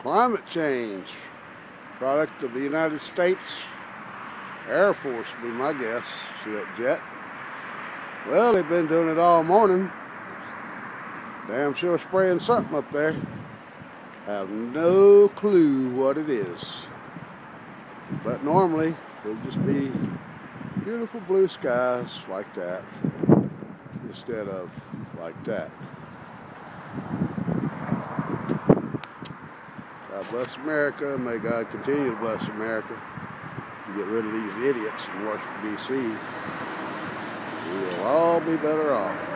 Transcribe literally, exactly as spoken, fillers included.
Climate change, product of the United States Air Force, be my guess. See that jet? Well, they've been doing it all morning. Damn sure spraying something up there. Have no clue what it is. But normally, it'll just be beautiful blue skies like that, instead of like that. God bless America. May God continue to bless America and get rid of these idiots in Washington, D C We will all be better off.